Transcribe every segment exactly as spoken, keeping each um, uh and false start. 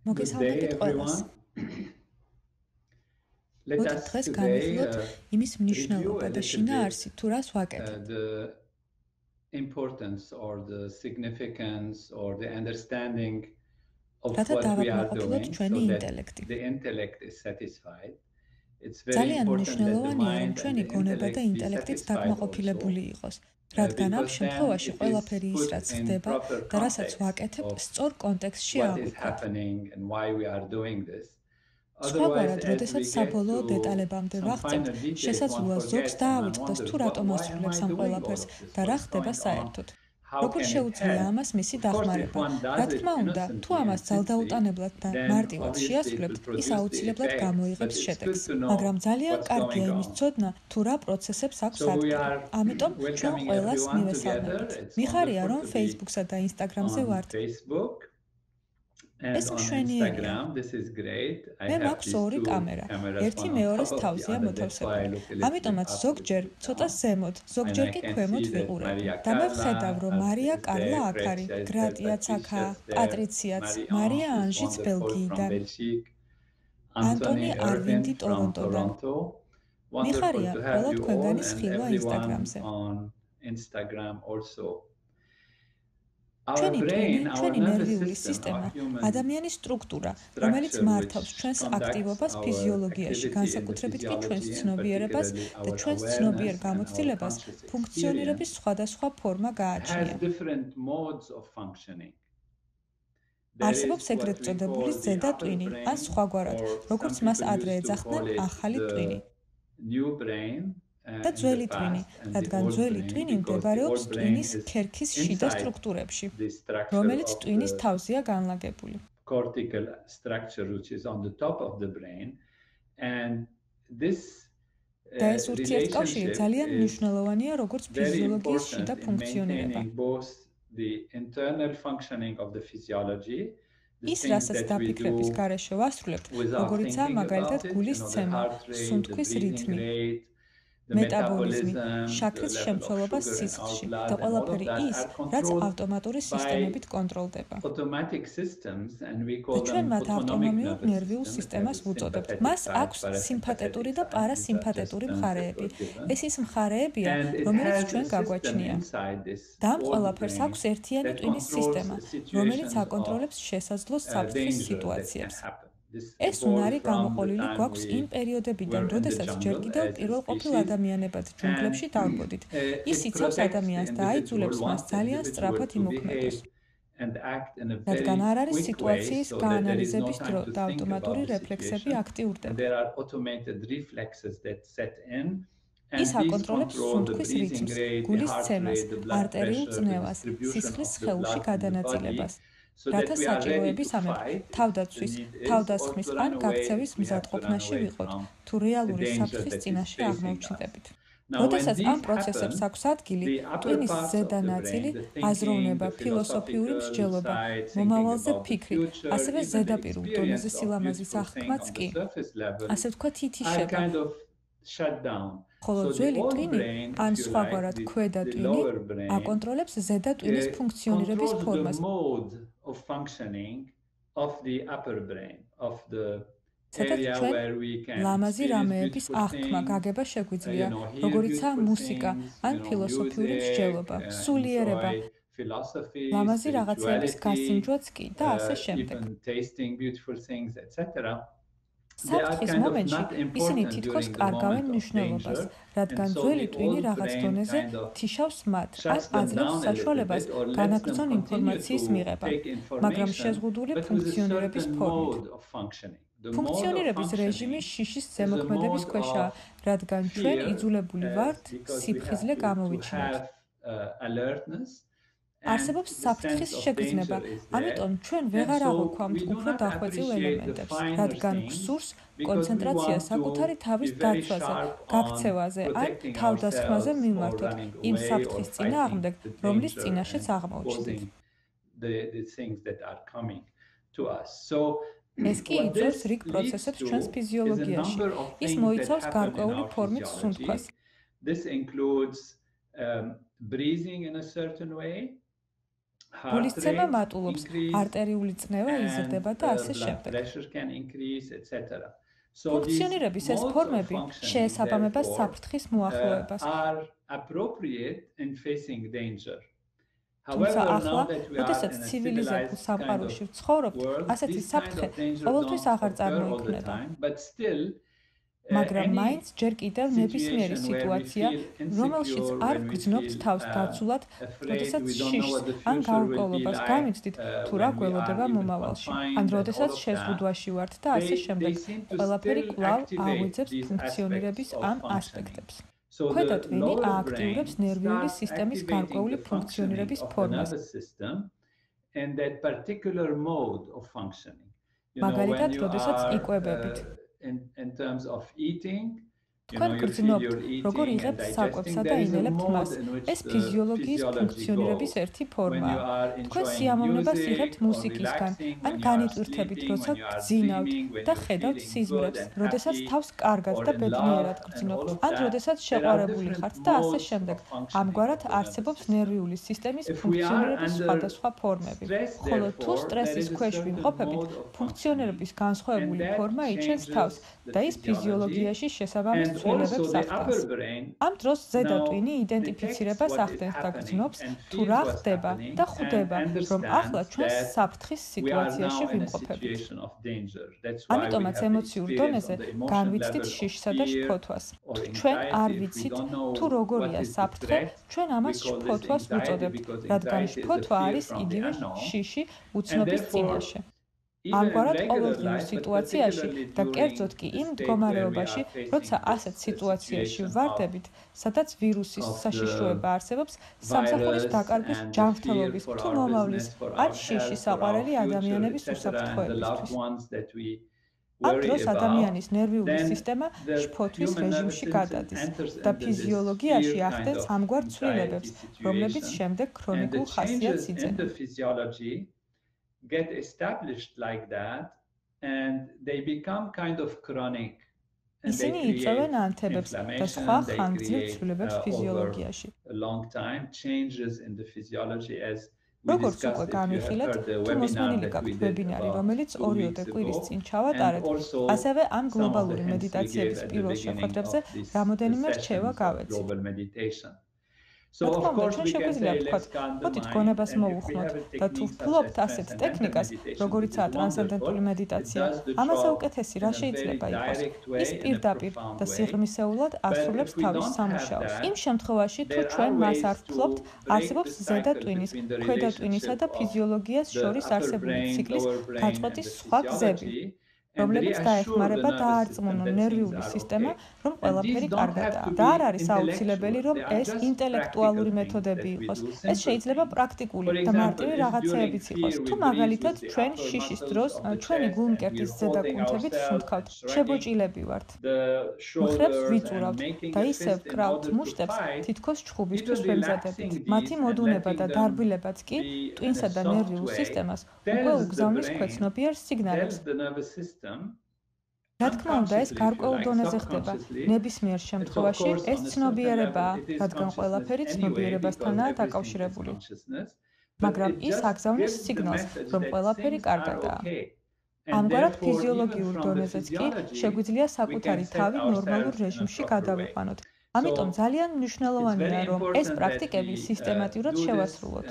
მოგესალმებით ყველას. მოდით დღეს განვიხილოთ იმის მნიშვნელობა და შინაარსი თუ რას ვაკეთებთ. რათა დავაკმაყოფილოთ ჩვენი ინტელექტი. ძალიან მნიშვნელოვანია, რომ ჩვენი გონება და ინტელექტიც დაკმაყოფილებული იყოს. რადგან ამ შემთხვევაში ყველაფერი ის, რაც ხდება და რასაც ვაკეთებ, სწორ კონტექსტში აღვიქვა. სხვაგვარად, როდესაც საბოლოო დეტალებამდე ვაღწევთ, შესაძლოა ზოგს დაავიწყდეს თუ რატომ ასრულებს ამ ყველაფერს და რა ხდება საერთოდ. როგორ შეუძლია ამას მისი დახმარება? რა თქმა უნდა, თუ ამას ძალდაუტანებლად და მარტივად შეასრულებთ, ის აუცილებლად გამოიღებს შედეგს. მაგრამ ძალიან კარგია იმის ცოდნა, თუ რა პროცესებს აქვს ადგილი. ამიტომ ჩვენ ყველას მივესალმებით. მიხარია, რომ Facebook-სა და Instagram-ზე ვართ. ეს მშვენიერია. მე მაქვს ორი კამერა, ერთი მეორეს თავზეა მოთავსებული. ამიტომაც ზოგჯერ ცოტა ზემოთ, ზოგჯერ კი ქვემოთ ვიყურებ. და მე ვხედავ, რომ მარია კარლა აქ არის, გრატიაც აქაა, პატრიციაც, მარია ანჟიც ბელგიიდან, ანტონი არვინდი ტორონტოდან. მიხარია, ყველა თქვენგანი სხივა Instagram-ზე. ჩვენი ტვინი, ჩვენი ნერვიული სისტემა, ადამიანის სტრუქტურა, რომელიც მართავს ჩვენს აქტივობას ფიზიოლოგიაში, განსაკუთრებით კი ჩვენს ცნობიერებას და ჩვენს ცნობიერ გამოცდილებას ფუნქციონირების სხვადასხვა ფორმა გააჩნია. არსებობს ეგრეთ წოდებული ზედა ტვინი, ან სხვაგვარად, როგორც მას ადრე ეძახდნენ, ახალი ტვინი. და ძველი ტვინი, რადგან ძველი ტვინი მდებარეობს ტვინის ქერქის შიდა სტრუქტურებში, რომელიც ტვინის თავზეა განლაგებული. და ეს ურთიერთკავშირი ძალიან მნიშვნელოვანია, როგორც ფიზიოლოგიის შიდა ფუნქციონირება. ის, რასაც დაფიქრების გარეშე ვასრულებთ, როგორიცაა მაგალითად გულის ცემა, სუნთქვის რითმი, მეტაბოლიზმი, შაქრის შემცველობა სისხლში და ყველაფერი ის, რაც ავტომატური სისტემებით კონტროლდება. და ჩვენ მათ ავტონომიურ ნერვიულ სისტემას ვუწოდებთ. მას აქვს სიმფათეტური და პარასიმფათეტური მხარეები. ეს ის მხარეებია, რომელიც ჩვენ გაგვაჩნია. და ამ ყველაფერს აქვს ერთიანი ტვინის სისტემა, რომელიც აკონტროლებს შესაძლო საფრთხის სიტუაციებს. ეს უნარი გამოყოლილი გვაქვს იმ პერიოდებიდან, როდესაც ჯერ კიდევ პირველყოფილ ადამიანებად ჯუნგლებში დავბოდით. ის იცავს ადამიანს და აიძულებს მას ძალიან სწრაფად იმოქმედოს. რადგან არ არის სიტუაციის გაანალიზების დრო და ავტომატური რეფლექსები აქტიურდება. ის აკონტროლებს სუნთქვის რიტმს, გულის ცემას, არტერიულ წნევას, სისხლის სხეულში გადანაწილებას. რათა საჭიროების ამებ თავდაცვის, თავდასხმის ან გაქცევის მზადყოფნაში ვიყოთ, თუ რეალური საფრთხის წინაშე აღმოჩნდებით. როდესაც ამ პროცესებს აქვს ადგილი, ტვინის ზედა ნაწილი აზროვნება, ფილოსოფიური მსჯელობა, მომავალზე ფიქრი, ასევე ზედაპირულ დონეზე სილამაზის აღქმაც კი, ასე ვთქვათ, ითიშება. ხოლო ძველი ტვინი, ან სხვაგვარად ქვედა ტვინი, აკონტროლებს ზედა ტვინის ფუნქციონირების ფორმას. სადაც ჩვენ ლამაზი რამეების აღქმა, გაგება შეგვიძლია, როგორიცაა მუსიკა ან ფილოსოფიური მსჯელობა, სულიერება, ლამაზი რაღაცეების გასინჯვაც კი და ასე შემდეგ. საფრთხის მომენტში ისინი თითქოს კარგავენ მნიშვნელობას, რადგან ძველი ტვინი რაღაც დონეზე თიშავს მათ, ან აძლევს საშუალებას განაგრძონ ინფორმაციის მიღება, მაგრამ შეზღუდული ფუნქციონირების ფორმით. ფუნქციონირების რეჟიმი შიშის ზემოქმედების ქვეშაა, რადგან ჩვენ იძულებული ვართ სიფხიზლე გამოვიჩინოთ. არსებობს საფრთხის შეგრძნება, ამიტომ ჩვენ ვეღარ აღვქვამთ უფრო დახვეწილ ელემენტებს, რადგან გვსურს კონცენტრაცია საკუთარი თავის დაცვაზე, გაქცევაზე ან თავდასხმაზე მივმართოთ იმ საფრთხის წინააღმდეგ, რომლის წინაშეც აღმოჩნდით. ეს კი იწვევს რიგ პროცესებს ჩვენს ფიზიოლოგიაში. ის მოიცავს გარკვეული ფორმით სუნთქვას. გულისცემა მატულობს, არტერიული წნევა იზრდება და ასე შემდეგ. ფუნქციონირების ეს ფორმები შეესაბამება საფრთხის მოახლოებას. თუმცა ახლა, როდესაც ცივილიზებულ სამყაროში ვცხოვრობთ, ასეთი საფრთხე ყოველთვის აღარ წარმოიქმნება. მაგრამ მაინც ჯერ კიდევ ნებისმიერი სიტუაცია, რომელშიც არ გრძნობთ თავს დაცულად, როდესაც შიშს ან გაურკვევლობას გამიცდით, თუ რა გველოდება მომავალში, ან როდესაც შეზღუდვაში ვართ და ასე შემდეგ, ყველაფერი კვლავ აღვიძებს ფუნქციონირების ამ ასპექტებს. ქვედა ტვინი ააქტიურებს ნერვიული სისტემის გარკვეული ფუნქციონირების ფორმას. მაგალითად, როდესაც იკვებებით. In, in terms of eating, თქვენ გრძნობთ, როგორ იღებთ საკვებსა და ინელებთ მას. ეს ფიზიოლოგიის ფუნქციონირების ერთი ფორმაა. თქვენ სიამოვნებას იღებთ მუსიკისგან, ან განიტვირთებით, როცა გძინავთ და ხედავთ სიზმრებს, როდესაც თავს კარგად და ბედნიერად გრძნობთ, ან როდესაც შეყვარებული ხართ და ასე შემდეგ. ამგვარად არსებობს ნერვიული სისტემის ფუნქციონირების სხვადასხვა ფორმები. ხოლო თუ სტრესის ქვეშ ვიმყოფებით, ფუნქციონირების განსხვავებული ფორმა იჩენს თავს და ის ფიზიოლოგიაში შესაბამის ცვლილებებს ახდენს. ამ დროს ზედა ტვინი იდენტიფიცირებას ახდენს და გრძნობს, თუ რა ხდება და ხვდება, რომ ახლა ჩვენ საფრთხის სიტუაციაში ვიმყოფებით. ამიტომაც ემოციურ დონეზე განვიცდით შიშსა და შფოთვას. თუ ჩვენ არ ვიცით, თუ როგორია საფრთხე, ჩვენ ამას შფოთვას ვუწოდებთ, რადგან შფოთვა არის იგივე შიში უცნობის წინაშე. ამგვარად ყოველდღიურ სიტუაციაში და კერძოდ კი იმ მდგომარეობაში, როცა ასეთ სიტუაციაში ვარდებით, სადაც ვირუსის საშიშროება არსებობს, სამსახურის დაკარგვის ჯანმრთელობის თუ მომავლის ან შიში საყვარელი ადამიანების უსაფრთხოებისთვის. ამ დროს ადამიანის ნერვიული სისტემა შფოთვის რეჟიმში გადადის და ფიზიოლოგიაში ახდენს ამგვარ ცვლილებებს, რომლებიც შემდეგ ქრონიკულ ხასიათს იძენს. get established like that and they become kind of chronic. ისინი იწვევენ ანთებებს და სხვა ხანგრძლივ ცვლილებებს ფიზიოლოგიაში. long time changes in the physiology as როგორც უკვე განვიხილეთ, თუ მოსმენილი გაქვთ ვებინარი, რომელიც ორიოდე კვირის წინ ჩავატარეთ, ასევე ამ გლობალური მედიტაციების პირველ შეხვედრებზე რამოდენიმე რჩევა გავეცით. რა თქმა უნდა, ჩვენ შეგვიძლია ვთქვათ, მოდით გონებას მოვუხმოთ და თუ ვფლობთ ასეთ ტექნიკას, როგორიცაა ტრანსცენდენტული მედიტაცია, ამაზე უკეთესი რა შეიძლება იყოს? ის პირდაპირ და სიღრმისეულად ასრულებს თავის სამუშაოს. იმ შემთხვევაში, თუ ჩვენ მას არ ვფლობთ, არსებობს ზედა ტვინის, ქვედა ტვინისა და ფიზიოლოგიას შორის არსებული ციკლის გაწყვეტის სხვა გზები, რომლებიც დაეხმარება დაარწმუნონ ნერვიული სისტემა, რომ ყველაფერი კარგადაა. და არ არის აუცილებელი, რომ ეს ინტელექტუალური მეთოდები იყოს. ეს შეიძლება პრაქტიკული და მარტივი რაღაცეებიც იყოს. თუ მაგალითად ჩვენ შიშის დროს ჩვენი გულმკერდის ზედა კუნთებით ვსუნთქავთ, შებოჭილები ვართ. მხრებს ვიწურავთ და ისევ ვკრავთ მუშტებს, თითქოს ჩხუბისთვის ვემზადებით. მათი მოდუნება და დარბილებაც კი ტვინსა და ნერვიულ სისტემას უკვე უგზავნის ქვეცნობიერ სიგნალებს. რა თქმა უნდა, ეს გარკვეულ დონეზე ხდება. ნებისმიერ შემთხვევაში ეს ცნობიერებაა, რადგან ყველაფერი ცნობიერებასთანაა დაკავშირებული. მაგრამ ის აგზავნის სიგნალს, რომ ყველაფერი კარგადაა. ამგვარად ფიზიოლოგიურ დონეზეც კი შეგვიძლია საკუთარი თავი ნორმალურ რეჟიმში გადავიყვანოთ. ამიტომ ძალიან მნიშვნელოვანია, რომ ეს პრაქტიკები სისტემატურად შევასრულოთ.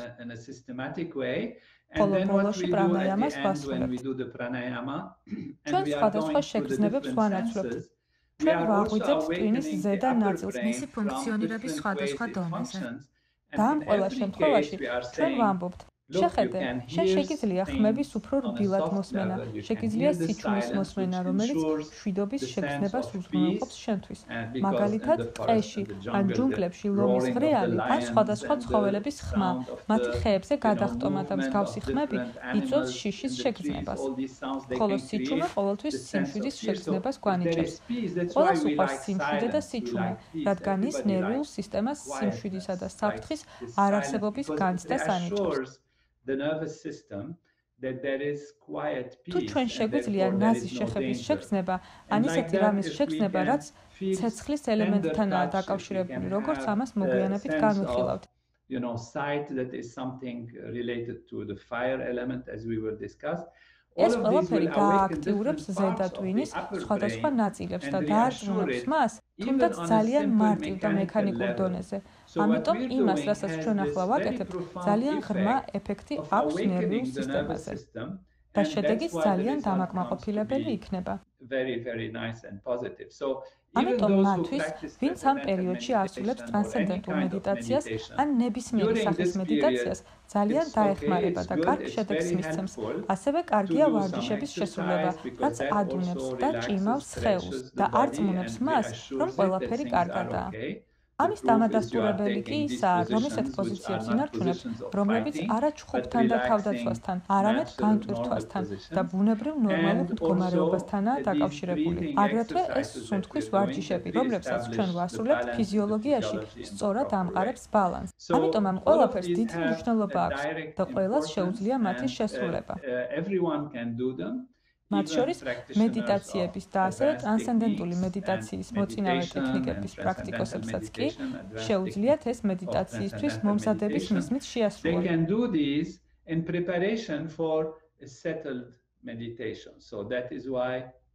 ხოლო ბოლოში პრანაიამას ვასრულებთ. ჩვენ სხვადასხვა შეგრძნებებს ვანაცვლებთ. ჩვენ ვაღვიძებთ ტვინის ზედა ნაწილს მისი ფუნქციონირების სხვადასხვა დონეზე. და ამ ყველა შემთხვევაში ჩვენ ვამბობთ, შეხედე, შენ შეგიძლია ხმების უფრო რბილად მოსმენა, შეგიძლია სიჩუმის მოსმენა, რომელიც მშვიდობის შეგრძნებას უზრუნველყოფს შენთვის. მაგალითად, ტყეში ან ჯუნგლებში ლომის ღრეალი ან სხვადასხვა ცხოველების ხმა, მათი ხეებზე გადახტომა და მსგავსი ხმები იწვევს შიშის შეგრძნებას. ხოლო სიჩუმე ყოველთვის სიმშვიდის შეგრძნებას გვანიჭებს. ყველას უყვარს სიმშვიდე და სიჩუმე, რადგან ის ნერვიულ სისტემას სიმშვიდისა და საფრთხის არარსებობის განცდას ანიჭებს. The nervous system that there is quiet peace. თუ ჩვენ შეგვიძლია ნაზის შეხების შეგრძნება, ან ისეთი რამის შეგრძნება, რაც ცეცხლის ელემენტთანაა დაკავშირებული, როგორც ამას მოგვიანებით განვიხილავთ. you know, site that is something related to the fire element, as we will discuss. All ეს of these ყველაფერი will awaken გააქტიურებს different ზედა parts of the ტვინის upper სხვადასხვა brain ნაწილებს და and დაარწმუნებს reassure it, მას, even თუნდაც on a ძალიან simple მარტივ და mechanical მექანიკურ level. დონეზე. So what ამიტომ we're იმას, doing რასაც has ჩვენ this ახლა very ვაკეთებთ, profound ძალიან ღრმა effect ეფექტი of აქვს ნერვიულ awakening the nervous სისტემაზე system, და and that's შედეგიც why the ძალიან result comes to დამაკმაყოფილებელი be იქნება. very, very nice and positive. So even ამიტომ those who მათთვის, practice ვინც ამ transcendental პერიოდში ასრულებს meditation or any ტრანსცენდენტულ kind of მედიტაციას meditation, ან ნებისმიერი during სახის this მედიტაციას period, ძალიან it's okay, დაეხმარება it's და good, კარგ it's შედეგს very მისცემს. helpful ასევე to კარგია do some ვარჯიშების შესრულება, exercise because რაც that ადუნებს also და relaxes, ჭიმავს სხეულს stretches და the body არწმუნებს and მას, რომ reassures it that ყველაფერი things are კარგადაა. okay. ამის The proof is you are დამადასტურებელი კი taking these ისაა, რომ ესეთ positions which are პოზიციებს not ინარჩუნებთ, positions of რომლებიც fighting, არა but ჩხუბთან და relaxing, თავდაცვასთან, არამედ natural, normal განტვირთვასთან და positions. ბუნებრივ ნორმალურ And also მდგომარეობასთანაა these დაკავშირებული. breathing აგრეთვე ეს exercises that სუნთქვის we're doing ვარჯიშები, that რომლებსაც ჩვენ reestablish the ვასრულებთ balance in the ფიზიოლოგიაში, physiology in the სწორად proper way. ამყარებს ბალანსს. So ამიტომ ამ all of ყველაფერს these დიდი have მნიშვნელობა a აქვს direct და ყველას importance შეუძლია მათი and uh, შესრულება. uh, everyone can do them. მათ Even შორის practitioners of მედიტაციების და ასევე advanced ტრანსცენდენტული techniques and მედიტაციის მოწინავე meditation and ტექნიკების transcendental პრაქტიკოსებსაც კი meditation, advanced შეუძლიათ ეს techniques of მედიტაციისთვის transcendental მომზადების meditation, მიზნით they შეასრულონ. can do these in preparation for a settled meditation. So that is why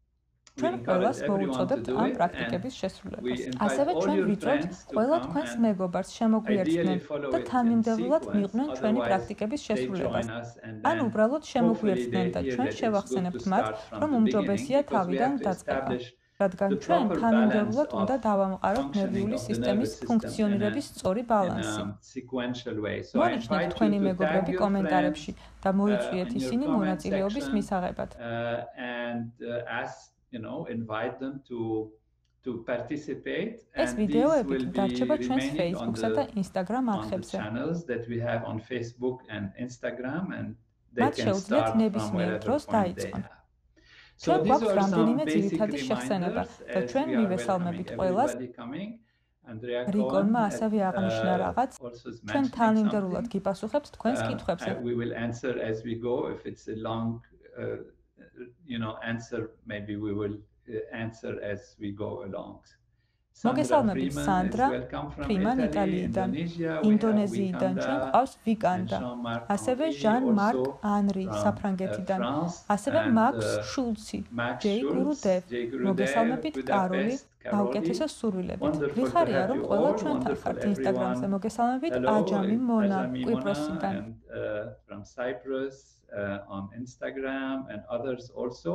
we ჩვენ encourage ყველას everyone to მოუწოდებთ do ამ it, and პრაქტიკების we შესრულებას. invite ასევე all ჩვენ your ვიწევთ friends to ყველა come თქვენს and მეგობარს შემოგვიერთდნენ ideally follow და it in თანმიმდევრულად sequence, მიყვნენ ჩვენი otherwise პრაქტიკების they შესრულებას. join us and ან then უბრალოდ hopefully შემოგვიერთდნენ they და hear ჩვენ that it's good to შევახსენებთ მათ, start from რომ the beginning უმჯობესია because we თავიდან have to დაწყება. establish რადგან the ჩვენ proper balance თანმიმდევრულად of უნდა დავამყაროთ functioning ნერვიული of the სისტემის nervous system in a ფუნქციონირების სწორი in ბალანსი. a sequential way. So I მონიშნეთ invite თქვენი you to tag მეგობრები your კომენტარებში friends და uh, მოიწვიეთ in your ისინი comment მონაწილეობის section მისაღებად. uh, and uh, ask, you know, invite them to to participate, ეს and these ვიდეოები will be დარჩება ჩვენს remaining on Facebook-სა და the Instagram on the არხებზე. channels that we have on Facebook and Instagram, and they მათ can შეუძლიათ start from ნებისმიერ wherever დროს point they დაიწყონ. have. So ჩვენ these გვაქვს are some რამდენიმე basic ძირითადი შეხსენება reminders და as ჩვენ we are მივესალმებით welcoming ყველას. everybody coming. Andrea რიკონმა Cohen ასევე აღნიშნა uh, რაღაც, also is ჩვენ mentioning თანმიმდევრულად something. გიპასუხებთ თქვენს Uh, კითხვებზე. uh, we will answer as we go. If it's a long, uh, you know, answer, maybe we will uh, answer as we go along. Sandra მოგესალმებით Freeman is სანდრა welcome from ფრიმან Italy, იტალიიდან, Indonesia. We have ინდონეზიიდან, ჩვენ Vikanda გვყავს and ვიკანდა, Jean-Marc ასევე Henry ჟან მარკ also ანრი from uh, საფრანგეთიდან, France, ასევე and მაქს uh, შულცი, Max ჯეი Schulz, გურუდევ, Jay Gurudev, მოგესალმებით კაროლი, Budapest, Karoli. გაუკეთესო სურვილებით. Wonderful to ვიხარია, have რომ you ყველა all. ჩვენთან Wonderful ხართ ინსტაგრამზე. everyone. მოგესალმებით Hello, აჯამი მონა, Ajami Mona კვიპროსიდან. and uh, from Cyprus uh, on Instagram and others also.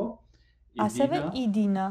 ასევე Idina იდინა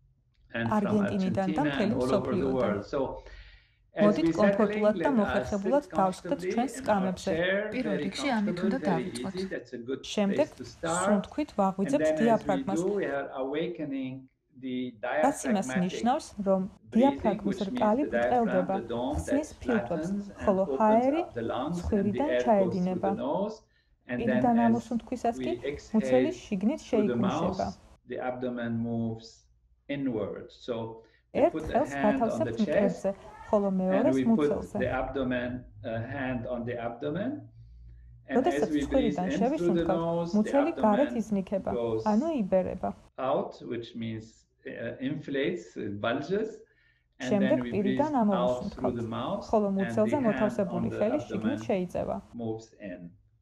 and from არგენტინიდან და Argentina and მთელი all over the მსოფლიოდან. world. So as მოდით we კომფორტულად და settling, let us მოხერხებულად sit დავსხდეთ comfortably ჩვენს in our სკამებზე. chair, პირველ very რიგში ამით comfortable, უნდა very დავიწყოთ. easy. That's a good შემდეგ place to start. სუნთქვით And ვაღვიძებთ then as we დიაფრაგმას. do, we are awakening the რაც იმას diaphragmatic ნიშნავს, რომ breathing, დიაფრაგმის which means რკალი the diaphragm, ბრტყელდება, the dome ხსნის that ფილტვებს, flattens and ხოლო opens ჰაერი up the lungs, and the ცხვირიდან air goes through ჩაედინება. the nose. And პირიდან then as ამოსუნთქვისას კი we მუცელი exhale შიგნით through the mouth, შეიკვიშება. the abdomen moves inward. So we ერთ put a ხელს hand on the გათავსებთ chest, მკერდზე, ხოლო and მეორეს we put მუცელზე. the abdomen uh, hand on the abdomen. And as როდესაც we breathe ცხვირიდან in through the შევისუნთქავთ, nose, the მუცელი გარეთ abdomen იზნიქება, goes ანუ იბერება. out, which means uh, inflates, it bulges. And შემდეგ then we breathe პირიდან out through ამოვისუნთქავთ, the mouth, ხოლო and the მუცელზე hand მოთავსებული on the ხელი შიგნით abdomen შეიწევა. moves in.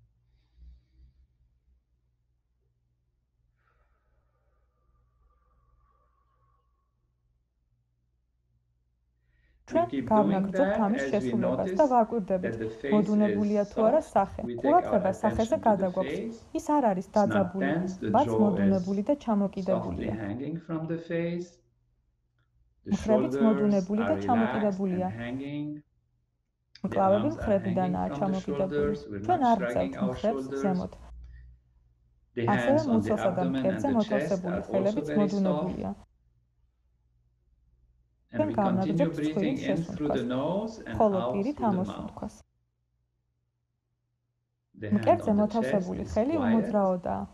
ჩვენ გავნაგრძობთ ამის შესრულებას და ვაკვირდებით, მოდუნებულია თუ არა სახე. ყურადღება სახეზე გადაგვაქვს. ის არ არის დაძაბული, բայց მოდუნებული და ჩამოკიდებულია. მხრებიც მოდუნებული და ჩამოკიდებულია. მკლავები მხრებიდანაა ჩამოკიდებული. ჩვენ არ გწევთ მხრებს ზემოთ. ასევე მუცელსა და მკერდზე მოთავსებული ხელებიც მოდუნებულია. And we continue breathing in through the nose and ხოლო out პირით through the mouth. ამოსუნთქვას. The hand მკერდზე on the chest მოთავსებული is ხელი quiet. უმოძრაოდაა.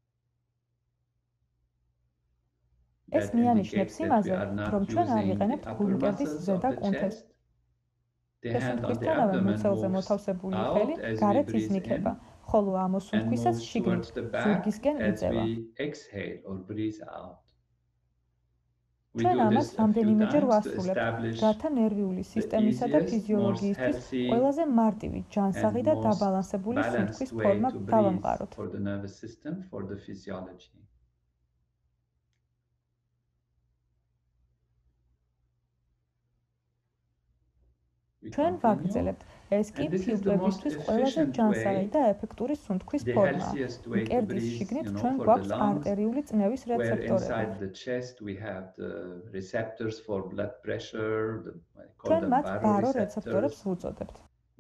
ეს That მიანიშნებს indicates that we იმაზე, are not რომ ჩვენ არ using ვიყენებთ the upper გულმკერდის muscles of ზედა the კუნთებს. chest. The hand on the შესუნთქვისთანავე abdomen მუცელზე moves მოთავსებული out ხელი as we გარეთ breathe იზნიქება, in ხოლო and ამოსუნთქვისას moves შიგნით towards the back ზურგისკენ as იწევა. we exhale or breathe out. ჩვენ ამას რამდენიმეჯერ ვასრულებთ, რათა ნერვიული სისტემისა და ფიზიოლოგიისთვის ყველაზე მარტივი, ჯანსაღი და დაბალანსებული სუნთქვის ფორმა დავამყაროთ. ჩვენ ვაგრძელებთ. ეს კი ფილტვებისთვის ყველაზე ჯანსაღი და ეფექტური სუნთქვის ფორმაა. მკერდის შიგნით ჩვენ გვაქვს არტერიული წნევის რეცეპტორები. ჩვენ მათ ბარო რეცეპტორებს ვუწოდებთ.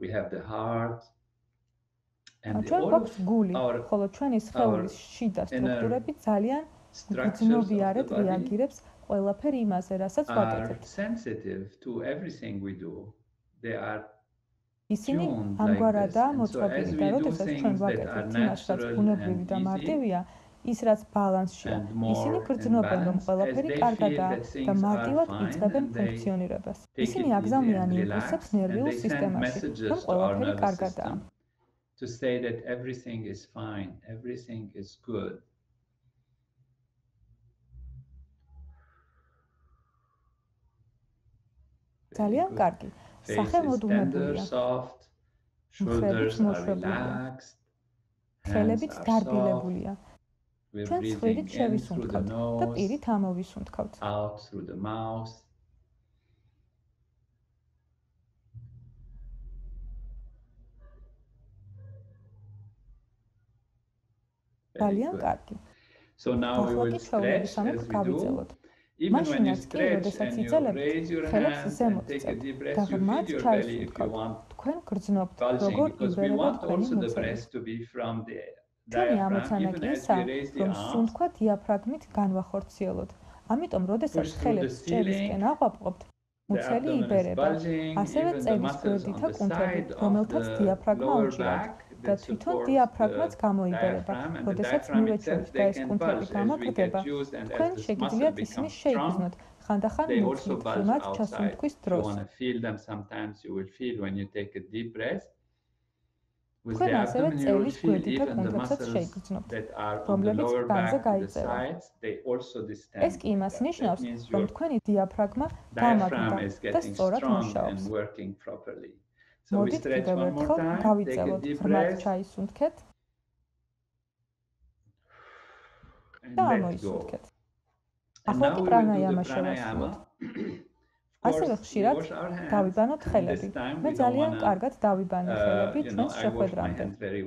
ჩვენ გვაქვს გული, ხოლო ჩვენი სხეულის შიდა სტრუქტურები ძალიან გრძნობიარედ რეაგირებს ყველაფერ იმაზე, რასაც ვაკეთებთ. ისინი ამგვარადაა მოწყობილი და როდესაც ჩვენ ვაკეთებთ იმას, რაც ბუნებრივი და მარტივია, ის რაც ბალანსშია, ისინი გრძნობენ, რომ ყველაფერი კარგადაა და მარტივად იწყებენ ფუნქციონირებას. ისინი აგზავნიან იმპულსებს ნერვიულ სისტემაში, რომ ყველაფერი კარგადაა. To say that everything is fine, everything is good. ძალიან კარგი. სახე მოდუნებულია. მხრებიც მოშვებულია. ხელებიც დარბილებულია. ჩვენ ცხვირით შევისუნთქავთ და პირით ამოვისუნთქავთ. Out through the mouth. ძალიან კარგი. So now we will stretch as we do. მაშინაც კი, როდესაც იწელებთ, ხელებს ზემოთ წევთ და ღრმად ჩაისუნთქავთ. თქვენ გრძნობთ, როგორ იბერება თქვენი მუცელი. ჩვენი ამოცანა კი ისაა, რომ სუნთქვა დიაფრაგმით განვახორციელოთ. ამიტომ, როდესაც ხელებს ჭერისკენ აყვაპყობთ, მუცელი იბერება. ასევე წების გვერდითა კუნთები, რომელთაც დიაფრაგმა უჭირავთ. და თვითონ დიაფრაგმაც გამოიბერება. როდესაც მივეჩვევთ და ეს კუნთები გამაგრდება, თქვენ შეგიძლიათ ისინი შეიგრძნოთ, ხანდახან მუცლით ღრმად ჩასუნთქვის დროს. თქვენ ასევე წელის გვერდითა კუნთებსაც შეიგრძნობთ, რომლებიც განზე გაიწევა. ეს კი იმას ნიშნავს, რომ თქვენი დიაფრაგმა გამაგრდა და სწორად მუშაობს. მოდით კიდევ ერთხელ გავიწელოთ, ღრმად ჩაისუნთქეთ და ამოისუნთქეთ. ახლა კი პრანაიამა შევასრულოთ. ასევე ხშირად დავიბანოთ ხელები. მე ძალიან კარგად დავიბანე ხელები ჩვენს შეხვედრამდე.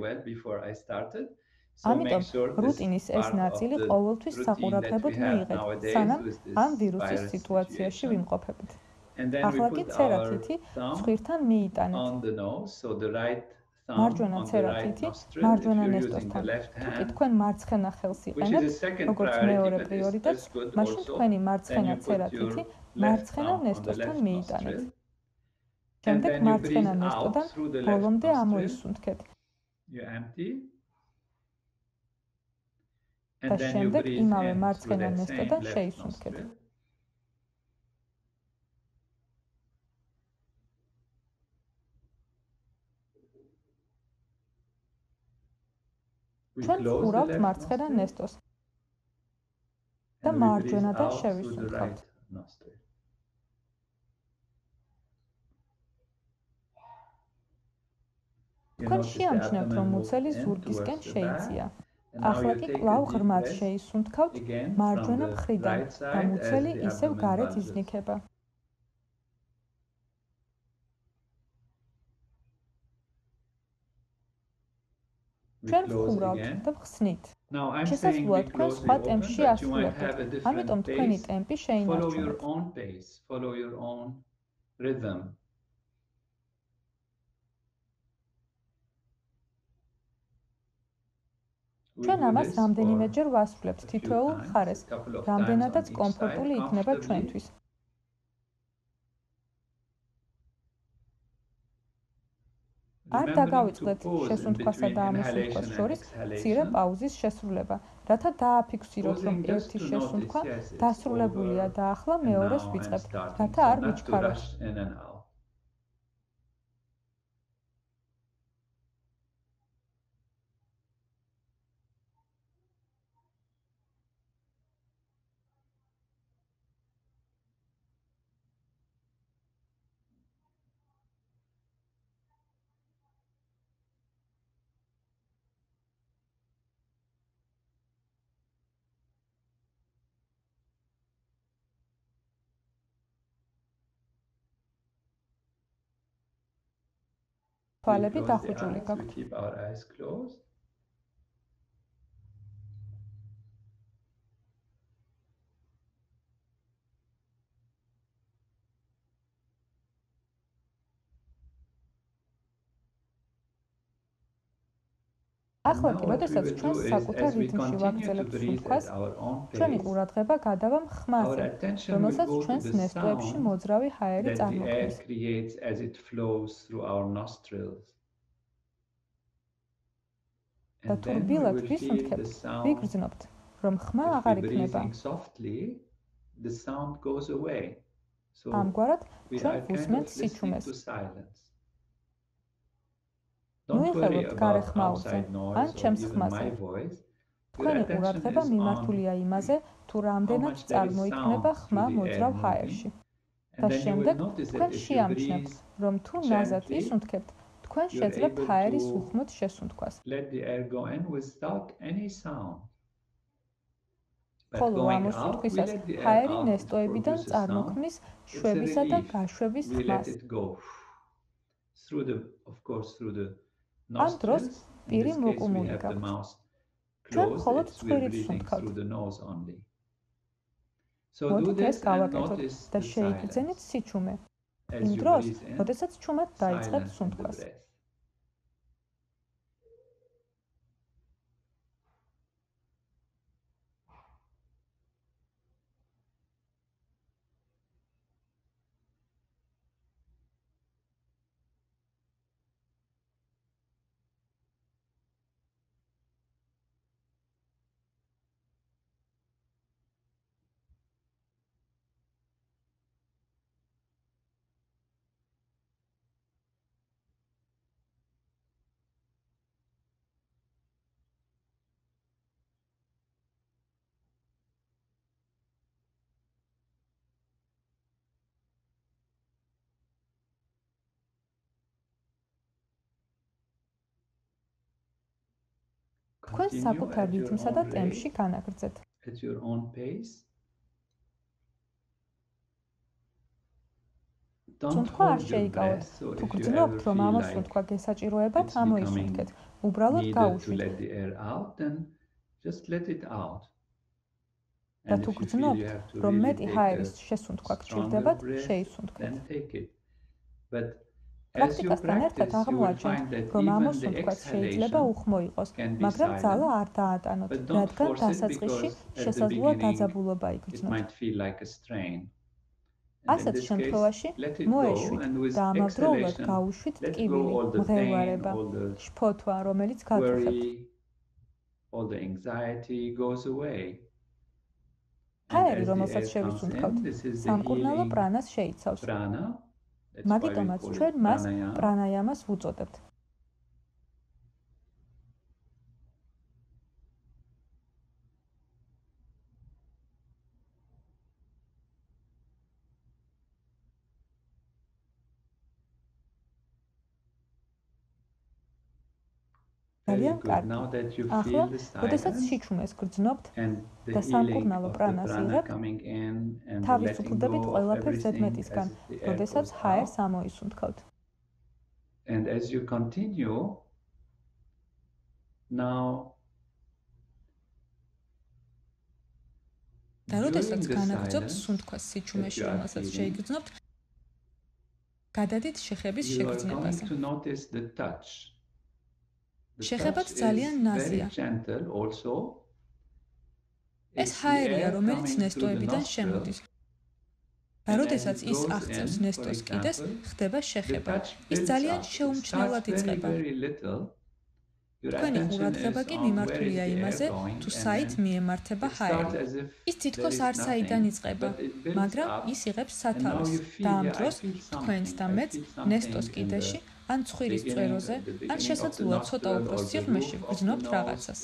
ამიტომ რუტინის ეს ნაწილი ყოველთვის საყურადღებოდ მიიღეთ, სანამ ამ ვირუსის სიტუაციაში ვიმყოფებით. ახლა კი ცერათითი ცხვირთან მიიტანეთ. მარჯვენა ცერათითი მარჯვენა ნესტოსთან. თუ კი თქვენ მარცხენა ხელს იყენებთ, როგორც მეორე პრიორიტეტს, მაშინ თქვენი მარცხენა ცერათითი მარცხენა ნესტოსთან მიიტანეთ. შემდეგ მარცხენა ნესტოდან ბოლომდე ამოისუნთქეთ. და შემდეგ იმავე მარცხენა ნესტოდან შეისუნთქეთ. ჩვენ ვუყურავთ მარცხენა ნესტოს და მარჯვენადან შევისუნთქავთ. თქვენ შეამჩნევთ, რომ მუცელი ზურგისკენ შეიწია. ახლა კი კვლავ ღრმად შეისუნთქავთ მარჯვენა მხრიდან და მუცელი ისევ გარეთ იზნიქება. ჩვენ ვხურავთ და ვხსნით. შესაძლოა თქვენ სხვა ტემპში ასრულებთ, ამიტომ თქვენი ტემპი შეინარჩუნეთ. ჩვენ ამას რამდენიმეჯერ ვასრულებთ თითოეულ მხარეს, რამდენადაც კომფორტული იქნება ჩვენთვის. არ დაგავიწყდეთ შესუნთქვასა და ამოსუნთქვას შორის მცირე პაუზის შესრულება, რათა დააფიქსიროთ, რომ ერთი შესუნთქვა დასრულებულია და ახლა მეორეს ვიწყებთ, რათა არ ვიჩქაროთ. თვალები დახუჭული გაქვთ. Keep our eyes closed. ახლა კი, როდესაც ჩვენ საკუთარ რიტმში ვაგრძელებთ სუნთქვას, ჩვენი ყურადღება გადავა ხმაზე, რომელსაც ჩვენს ნესტოებში მოძრავი ჰაერი წარმოქმნის. და თუ რბილად ვისუნთქებთ, ვიგრძნობთ, რომ ხმა აღარ იქნება. ამგვარად, ჩვენ ვუსმენთ სიჩუმეს. მოიხელოთ გარე ხმაურზე, ან ჩემს ხმაზე. თქვენი ყურადღება მიმართულია იმაზე, თუ რამდენად წარმოიქმნება ხმა მოძრავ ჰაერში. და შემდეგ თქვენ შეამჩნევთ, რომ თუ ნაზად ისუნთქებთ, თქვენ შეძლებთ ჰაერის უხმოდ შესუნთქვას. ხოლო ამოსუნთქვისას ჰაერი ნესტოებიდან წარმოქმნის შვებისა და გაშვების ხმას. ამ დროს პირი მოკუმული გაქვთ. ჩვენ მხოლოდ ცხვირით ვსუნთქავთ. მოდით ეს გავაკეთოთ და შეიგრძენით სიჩუმე. იმ დროს, როდესაც ჩუმად დაიწყებთ სუნთქვას. თქვენ საკუთარ რიტმსა და ტემპში განაგრძეთ. სუნთქვა არ შეიკავოთ. თუ გრძნობთ, რომ ამოსუნთქვა გესაჭიროებათ, ამოისუნთქეთ. უბრალოდ გაუშვით. და თუ გრძნობთ, რომ მეტი ჰაერის შესუნთქვა გჭირდებათ, შეისუნთქეთ. პრაქტიკასთან ერთად აღმოაჩენთ, რომ ამოსუნთქვაც შეიძლება უხმო იყოს, მაგრამ ძალა არ დაატანოთ, რადგან დასაწყისში შესაძლოა დაძაბულობა იგრძნოთ. ასეთ შემთხვევაში მოეშვით და ამავდროულად გაუშვით ტკივილი, მღელვარება, შფოთვა, რომელიც გაწუხებთ. ჰაერი, რომელსაც შევისუნთქავთ, სამკურნალო პრანას შეიცავს. მაგიტომაც ჩვენ მას პრანაიამას ვუწოდებთ. ძალიან კარგი. ახლა, როდესაც სიჩუმეს გრძნობთ და სამკურნალო პრანას იღებთ, თავისუფლდებით ყველაფერს ზედმეტისგან, როდესაც ჰაერს ამოისუნთქავთ. და როდესაც განაგრძობთ სუნთქვას სიჩუმეში, რომელსაც შეიგრძნობთ, გადადით შეხების შეგრძნებაზე. შეხებაც ძალიან ნაზია. ეს ჰაერია, რომელიც ნესტოებიდან შემოდის. და როდესაც ის აღწევს ნესტოს კიდეს, ხდება შეხება. ის ძალიან შეუმჩნევლად იწყება. თქვენი ყურადღება კი მიმართულია იმაზე, თუ საით მიემართება ჰაერი. ის თითქოს არ საიდან იწყება, მაგრამ ის იღებს სათავეს და ამ დროს თქვენს და მეც ნესტოს კიდეში ან ცხვირის წვეროზე, ან შესაძლოა ცოტა უფრო სიღრმეში ვგრძნობთ რაღაცას.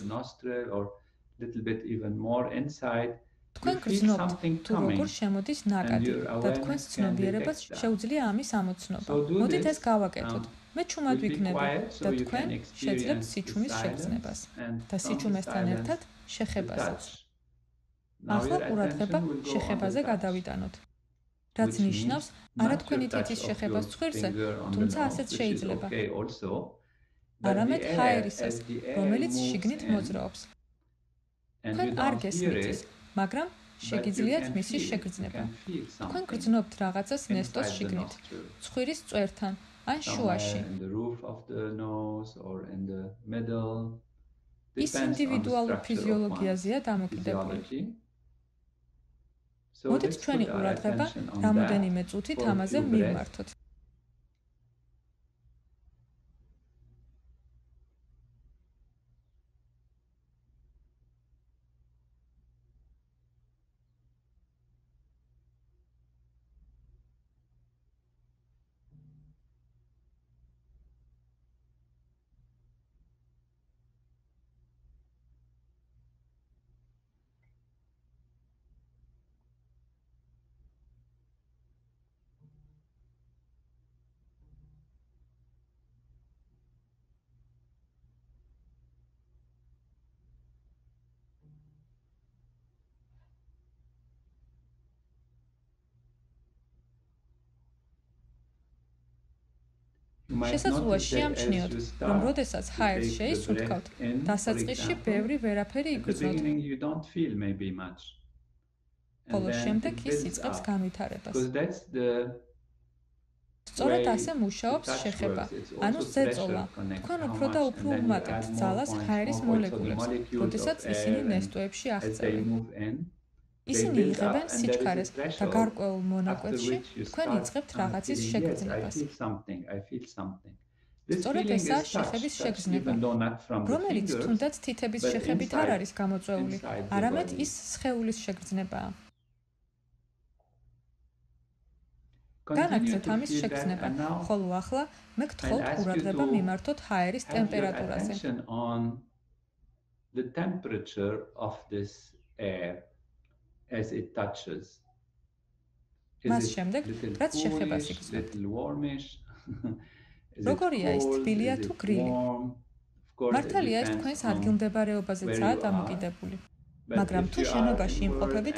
თქვენ გრძნობთ, თუ როგორ შემოდის ნაკადი და თქვენს ცნობიერებას შეუძლია ამის ამოცნობა. მოდით ეს გავაკეთოთ. მე ჩუმად ვიქნები და თქვენ შეძლებთ სიჩუმის შეგრძნებას და სიჩუმესთან ერთად შეხებასაც. ახლა ყურადღება შეხებაზე გადავიტანოთ. რაც ნიშნავს არა თქვენი თითის შეხება ცხვირზე, თუმცა ასეც შეიძლება. არამედ ჰაერისას, რომელიც შიგნით მოძრაობს. თქვენ არ გესმით ის, მაგრამ შეგიძლიათ მისი შეგრძნება. თქვენ გრძნობთ რაღაცას ნესტოს შიგნით, ცხვირის წვერთან ან შუაში. ის ინდივიდუალურ ფიზიოლოგიაზეა დამოკიდებული. მოდით ჩვენი ყურადღება რამოდენიმე წუთით ამაზე მივმართოთ. შესაძლოა შეამჩნიოთ, რომ როდესაც ჰაერს შეისუნთქავთ, დასაწყისში ბევრი ვერაფერი იგრძნოთ. ხოლო შემდეგ ის იწყებს განვითარებას. სწორედ ასე მუშაობს შეხება, ანუ ზეწოლა. თქვენ უფრო და უფრო უმატებთ ძალას ჰაერის მოლეკულებს, როდესაც ისინი ნესტოებში აღწევენ. ისინი იღებენ სიჩქარეს და გარკვეულ მონაკვეთში თქვენ იწყებთ რაღაცის შეგრძნებას. სწორედ ესაა შეხების შეგრძნება, რომელიც თუნდაც თითების შეხებით არ არის გამოწვეული, არამედ ის სხეულის შეგრძნებაა. განაგრძეთ ამის შეგრძნება, ხოლო ახლა მე გთხოვთ ყურადღება მიმართოთ ჰაერის ტემპერატურაზე. As it touches. მას შემდეგ, რაც შეხებას იგრძნობთ. როგორია ის თბილია თუ გრილი? მართალია ეს თქვენს ადგილმდებარეობაზეცაა დამოკიდებული. მაგრამ თუ შენობაში იმყოფებით,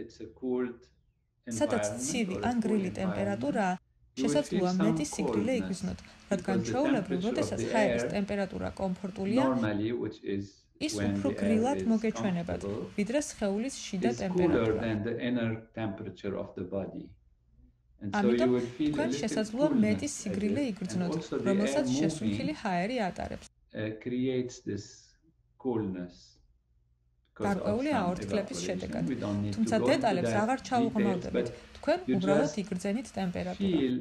სადაც ცივი ან გრილი ტემპერატურაა, შესაძლოა მეტი სიკვდილე იგრძნოთ, რადგან ჩვეულებრივ, როდესაც ჰაერის ტემპერატურა კომფორტულია, ის უფრო გრილად მოგეჩვენებათ, ვიდრე სხეულის შიდა ტემპერატურა. ამიტომ თქვენ შესაძლოა მეტი სიგრილე იგრძნოთ, რომელსაც შესუნთქილი ჰაერი ატარებს. გარკვეული აორთქლების შედეგად. თუმცა დეტალებს აღარ ჩაუღრმავდებით. თქვენ უბრალოდ იგრძენით ტემპერატურა.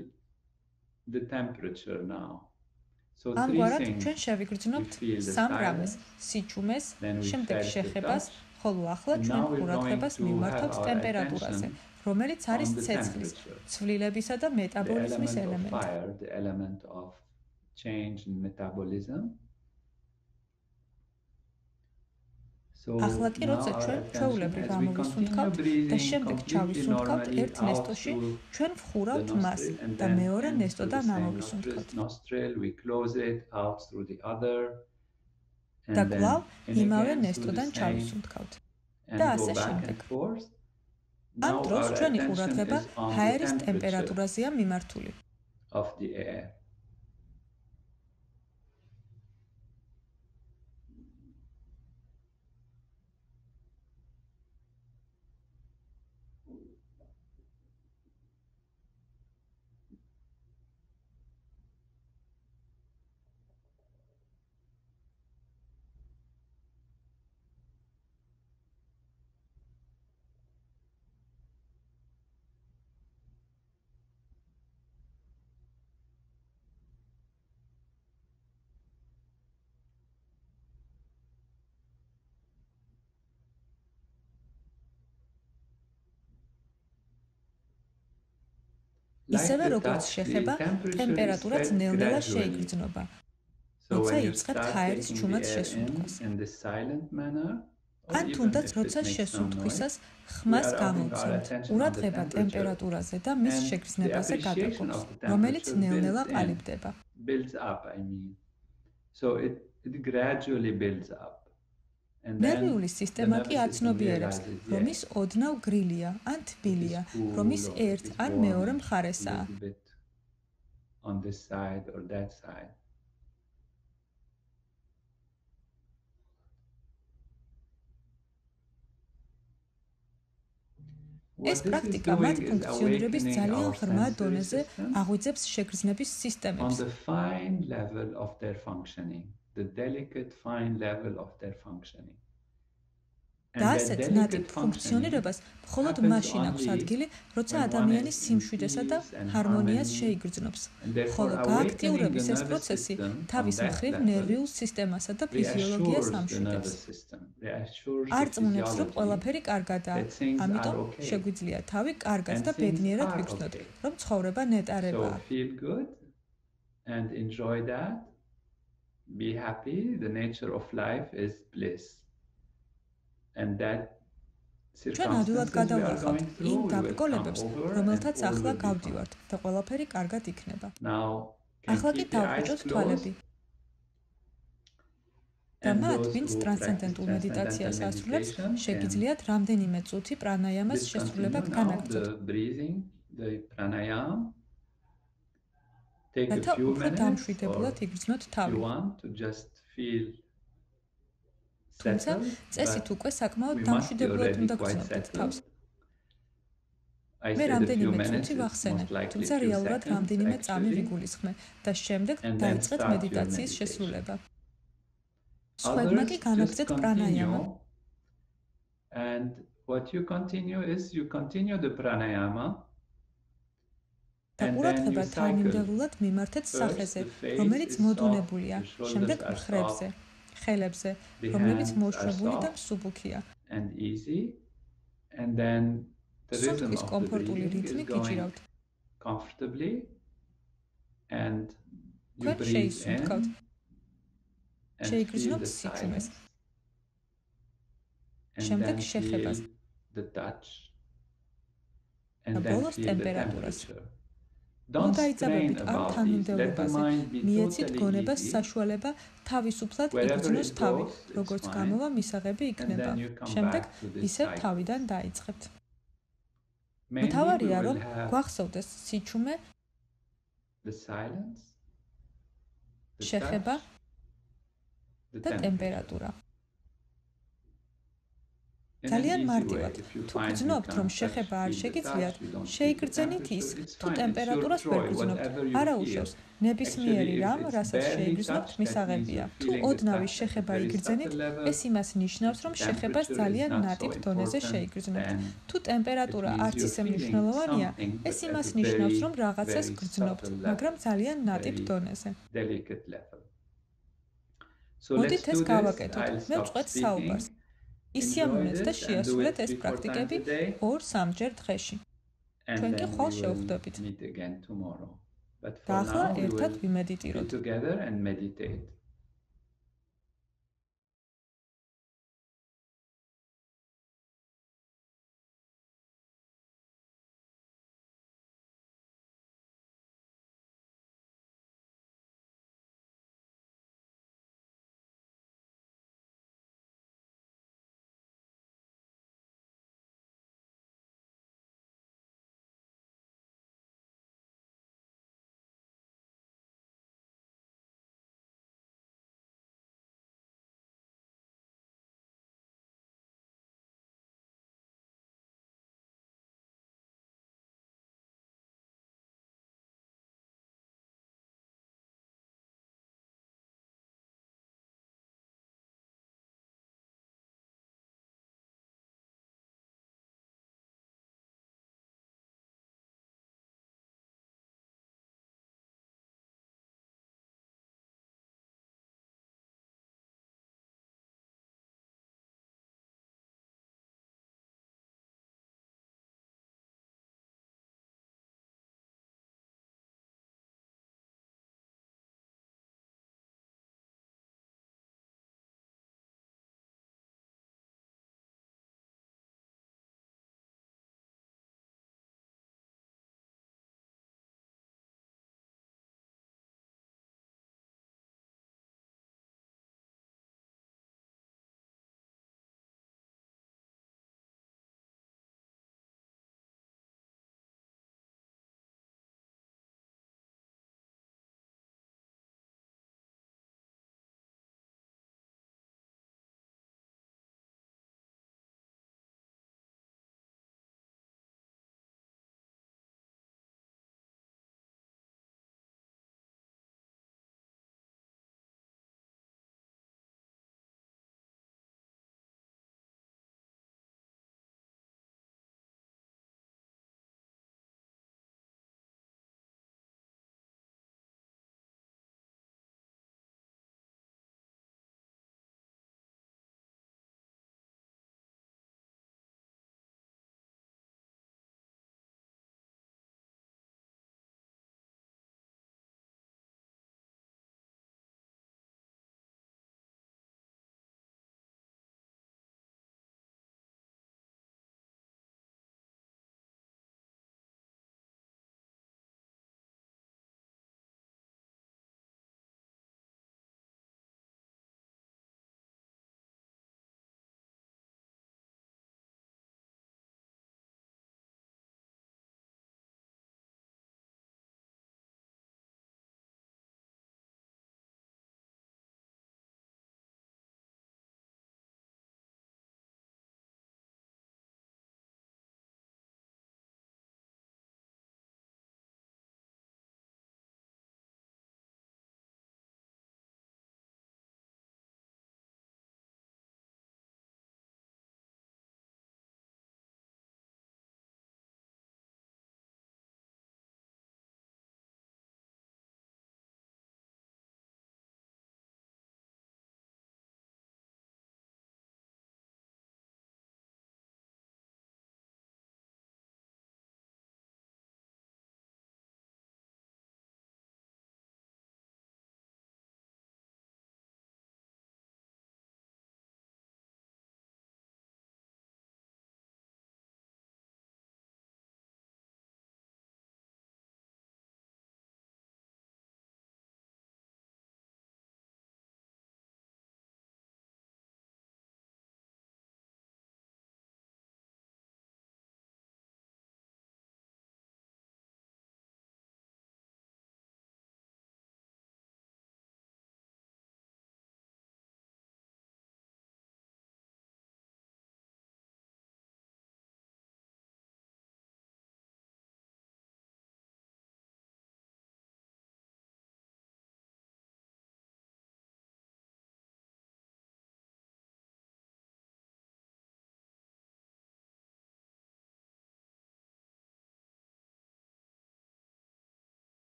ამგვარად ჩვენ შევიგრძნობთ სამ რამეს: სიჩუმეს, შემდეგ შეხებას, ხოლო ახლა ჩვენ ყურადღებას მივმართავთ ტემპერატურაზე, რომელიც არის ცეცხლის, ცვლილებისა და მეტაბოლიზმის ელემენტი. ახლა კი როცა ჩვენ ჩვეულებრივ ამოვისუნთქავთ და შემდეგ ჩავისუნთქავთ ერთ ნესტოში, ჩვენ ვხურავთ მას და მეორე ნესტოდან ამოვისუნთქავთ. და კვლავ იმავე ნესტოდან ჩავისუნთქავთ. და ასე შემდეგ. ამ დროს ჩვენი ყურადღება ჰაერის ტემპერატურაზეა მიმართული. ისევე როგორც შეხება, ტემპერატურაც ნელ-ნელა შეიგრძნობა, როცა იწყებთ ჰაერის ჩუმად შესუნთქვას. ან თუნდაც როცა შესუნთქვისას ხმას გამოვცემთ, ყურადღება ტემპერატურაზე და მის შეგრძნებაზე გადაგვაქვს, რომელიც ნელ-ნელა ნერვიული სისტემა კი აცნობიერებს, რომ ის ოდნავ გრილია ან თბილია, რომ ის ერთ ან მეორე მხარესაა. On this side or that side. ეს პრაქტიკა მათ ფუნქციონირების ძალიან ღრმა დონეზე აღვიძებს შეგრძნების სისტემებს. On the fine level of their functioning, the delicate fine level of their functioning. და ასეთ ნატიფ ფუნქციონირებას მხოლოდ მაშინ აქვს ადგილი, როცა ადამიანი სიმშვიდესა და ჰარმონიას შეიგრძნობს. ხოლო გააქტიურების ეს პროცესი თავის მხრივ ნერვიულ სისტემასა და ფიზიოლოგიას ამშვიდებს. არწმუნებს, რომ ყველაფერი კარგადაა, ამიტომ შეგვიძლია თავი კარგად და ბედნიერად ვიგრძნოთ, რომ ცხოვრება ნეტარებაა. And enjoy that. Be happy. The nature of life is bliss. And that ჩვენ ადვილად გადავახავთ იმ დაბრკოლებებს, რომელთაც ახლა გავდივართ და ყველაფერი კარგად იქნება. ახლა კი დავუჭოთ თვალები. და მათ, ვინც ტრანსცენდენტულ მედიტაციას ასრულებს, შეგიძლიათ რამდენიმე წუთი პრანაიამას შესრულება განაგრძოთ. რათა უფრო დამშვიდებულად იგრძნოთ თავი. თუმცა წესით უკვე საკმაოდ დამშვიდებლად უნდა გრძნობდეთ თავს. მე რამდენიმე წუთი ვახსენე, თუმცა რეალურად რამდენიმე წამი ვიგულისხმე და შემდეგ დაიწყეთ მედიტაციის შესრულება. სხვაგმა კი განაგრძეთ პრანაიამა. And what you continue is you continue the pranayama. და ყურადღება თანმიმდევრულად მიმართეთ სახეზე, რომელიც მოდუნებულია, შემდეგ მხრებზე. ხელებზე, რომლებიც მოშრობილი და მსუბუქია. And easy. And then the rhythm of the breathing is going comfortably. And you breathe in and feel the silence. And then feel the touch. And then feel the temperature. დაიძაბებით ამ თანმიმდევრობაზე, მიეცით გონებას საშუალება თავისუფლად იგრძნოს თავი, როგორც გამოვა მისაღები იქნება. შემდეგ ისევ თავიდან დაიწყებთ. მთავარია, რომ გვახსოვდეს სიჩუმე, შეხება და ტემპერატურა. ძალიან მარტივად, თუ გძნობთ, რომ შეხება არ შეგიძლიათ, შეიგრძენით ის, თუ ტემპერატურას ვერ გძნობთ, არა უშევს. ნებისმიერი რამ, რასაც შეიგრძნობთ, მისაღებია. თუ ოდნავი შეხება იგრძენით, ეს იმას ნიშნავს, რომ შეხებას ძალიან ნატიფ დონეზე შეიგრძნობთ. თუ ტემპერატურა არც ისე მნიშვნელოვანია, ეს იმას ნიშნავს, რომ რაღაცას გძნობთ, მაგრამ ძალიან ნატიფ დონეზე. მოდით ეს გავაკეთოთ, მე ვწყვეტ საუბარს. ისიამოვნეთ და შეასრულეთ ეს პრაქტიკები ორ-სამჯერ დღეში. ჩვენ კი ხვალ შევხვდებით. და ახლა ერთად ვიმედიტიროთ.